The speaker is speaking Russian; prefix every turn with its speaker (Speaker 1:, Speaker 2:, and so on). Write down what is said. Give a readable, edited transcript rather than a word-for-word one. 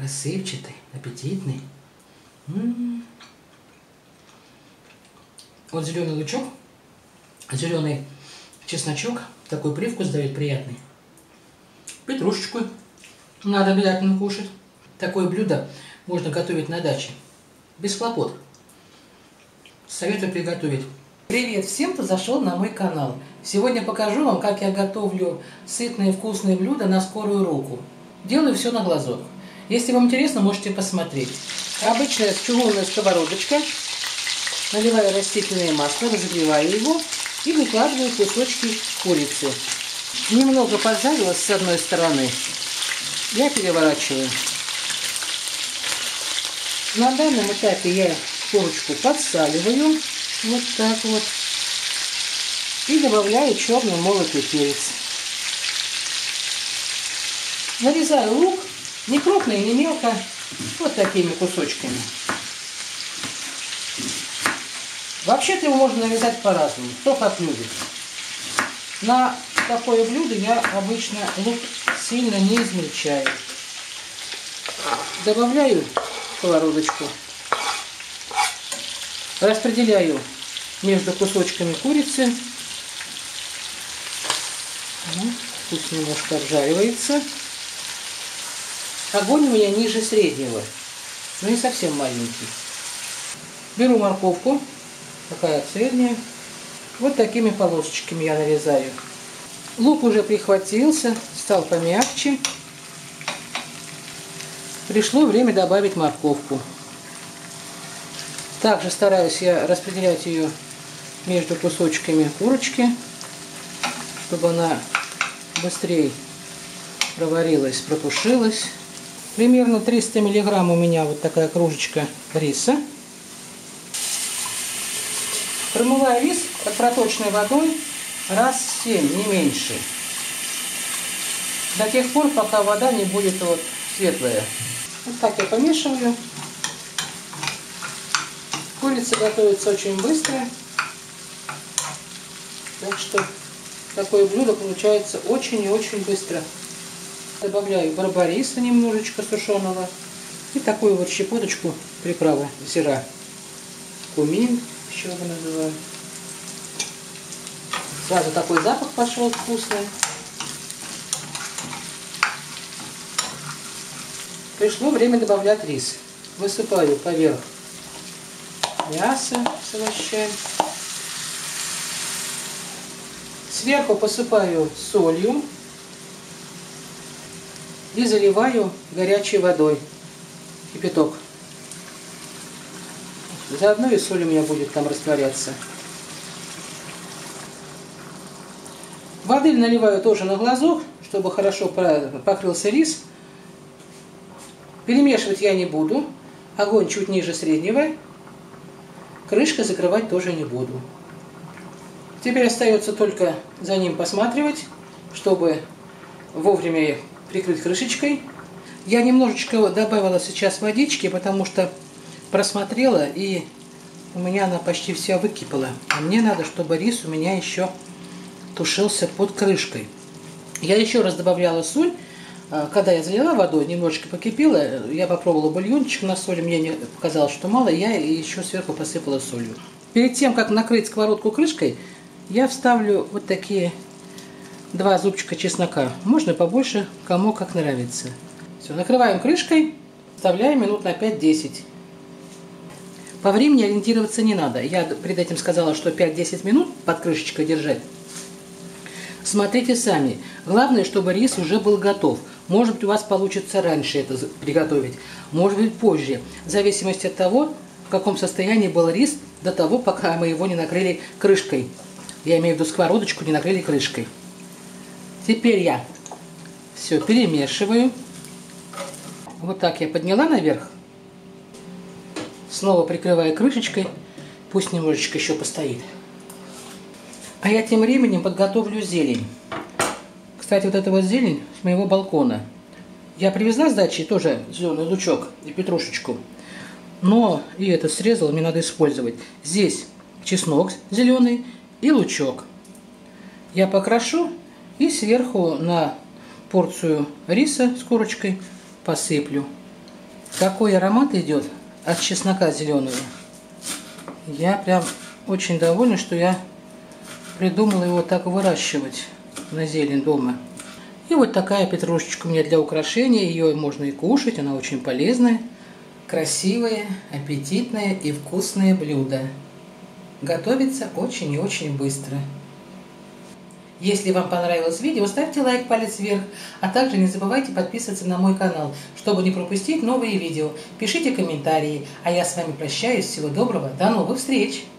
Speaker 1: рассыпчатый, аппетитный. Вот зеленый лучок, зеленый чесночок, такой привкус дает приятный. Петрушечку надо обязательно кушать. Такое блюдо можно готовить на даче, без хлопот. Советую приготовить. Привет всем, кто зашел на мой канал. Сегодня покажу вам, как я готовлю сытные вкусные блюда на скорую руку. Делаю все на глазок. Если вам интересно, можете посмотреть. Обычная чугунная сковородочка. Наливаю растительное масло, разогреваю его и выкладываю кусочки курицы. Немного поджарилась с одной стороны. Я переворачиваю. На данном этапе я курочку подсаливаю. Вот так вот. И добавляю черный молотый перец. Нарезаю лук. Не крупно и не мелко. Вот такими кусочками. Вообще-то его можно нарезать по-разному. Кто как любит. На такое блюдо я обычно лук сильно не измельчаю. Добавляю сковородочку. Распределяю между кусочками курицы. Пусть немножко обжаривается. Огонь у меня ниже среднего, но не совсем маленький. Беру морковку, такая средняя. Вот такими полосочками я нарезаю. Лук уже прихватился, стал помягче. Пришло время добавить морковку. Также стараюсь я распределять ее между кусочками курочки, чтобы она быстрее проварилась, протушилась. Примерно 300 миллиграмм у меня вот такая кружечка риса. Промываю рис под проточной водой раз в 7, не меньше. До тех пор, пока вода не будет вот светлая. Вот так я помешиваю. Курица готовится очень быстро. Так что такое блюдо получается очень и очень быстро. Добавляю барбариса немножечко сушеного. И такую вот щепоточку приправы зира. Кумин, еще его называю. Сразу такой запах пошел вкусный. Пришло время добавлять рис. Высыпаю поверх мясо с овощами. Сверху посыпаю солью и заливаю горячей водой. Кипяток. Заодно и соль у меня будет там растворяться. Воды наливаю тоже на глазок, чтобы хорошо покрылся рис. Перемешивать я не буду. Огонь чуть ниже среднего. Крышкой закрывать тоже не буду. Теперь остается только за ним посматривать, чтобы вовремя прикрыть крышечкой. Я немножечко добавила сейчас водички, потому что просмотрела, и у меня она почти вся выкипела. А мне надо, чтобы рис у меня еще тушился под крышкой. Я еще раз добавляла соль. Когда я залила водой, немножечко покипела, я попробовала бульончик на соль, мне показалось, что мало, я еще сверху посыпала солью. Перед тем, как накрыть сковородку крышкой, я вставлю вот такие 2 зубчика чеснока. Можно побольше, кому как нравится. Все, накрываем крышкой, вставляем минут на 5-10. По времени ориентироваться не надо. Я перед этим сказала, что 5-10 минут под крышечкой держать. Смотрите сами. Главное, чтобы рис уже был готов. Может быть, у вас получится раньше это приготовить, может быть, позже. В зависимости от того, в каком состоянии был рис до того, пока мы его не накрыли крышкой. Я имею в виду сковородочку не накрыли крышкой. Теперь я все перемешиваю. Вот так я подняла наверх. Снова прикрываю крышечкой. Пусть немножечко еще постоит. А я тем временем подготовлю зелень. Кстати, вот эта вот зелень с моего балкона. Я привезла с дачи тоже зеленый лучок и петрушечку. Но и это срезала, мне надо использовать. Здесь чеснок зеленый и лучок. Я покрошу и сверху на порцию риса с курочкой посыплю. Какой аромат идет от чеснока зеленого. Я прям очень довольна, что я придумала его так выращивать на зелень дома. И вот такая петрушечка у меня для украшения. Ее можно и кушать, она очень полезная. Красивое, аппетитное и вкусное блюдо. Готовится очень и очень быстро. Если вам понравилось видео, ставьте лайк, палец вверх, а также не забывайте подписываться на мой канал, чтобы не пропустить новые видео. Пишите комментарии, а я с вами прощаюсь. Всего доброго, до новых встреч!